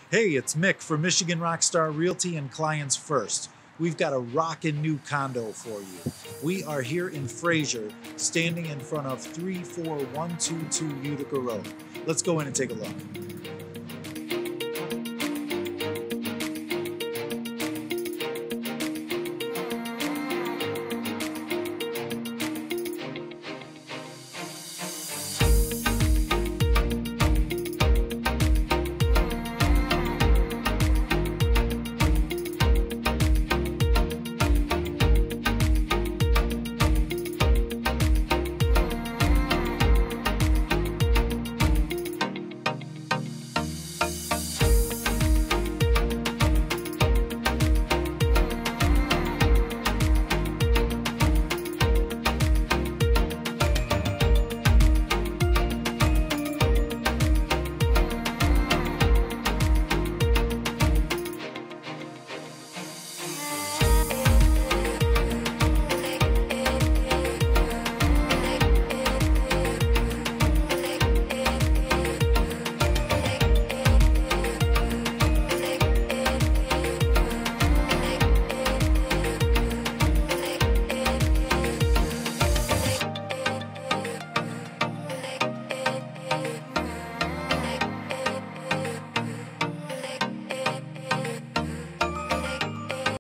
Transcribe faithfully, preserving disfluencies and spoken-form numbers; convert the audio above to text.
Hey, it's Mick from Michigan Rockstar Realty and Clients First. We've got a rockin' new condo for you. We are here in Fraser, standing in front of three four one two two Utica Road. Let's go in and take a look.